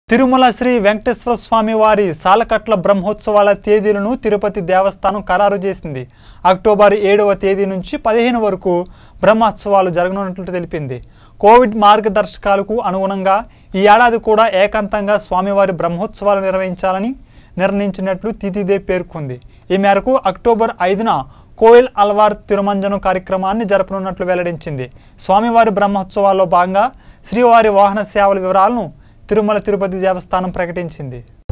తిరుమల శ్రీ వెంకటేశ్వర స్వామి వారి సాలకట్ల బ్రహ్మోత్సవాల తేదీలను తిరుపతి దేవస్థానం ఖరారు చేసింది. అక్టోబర్ 7వ తేదీ నుంచి 15 వరకు బ్రహ్మోత్సవాలు జరగనున్నట్లు తెలిపింది. కోవిడ్ మార్గదర్శకాలకు అనుగుణంగా ఈ ఏడాది కూడా ఏకాంతంగా స్వామివారి బ్రహ్మోత్సవాలు నిర్వహించాలని నిర్ణయించినట్లు తితిదే పేర్కొంది. ఈ మేరకు అక్టోబర్ 5న కోయిల్ అల్వార్ తిరుమంజనం కార్యక్రమాన్ని జరపనున్నట్లు వెల్లడించింది. స్వామివారి బ్రహ్మోత్సవాల్లో భాగంగా శ్రీవారి వాహన సేవల వివరాలను తిరుమల తిరుపతి దేవస్థానం ప్రకటించింది.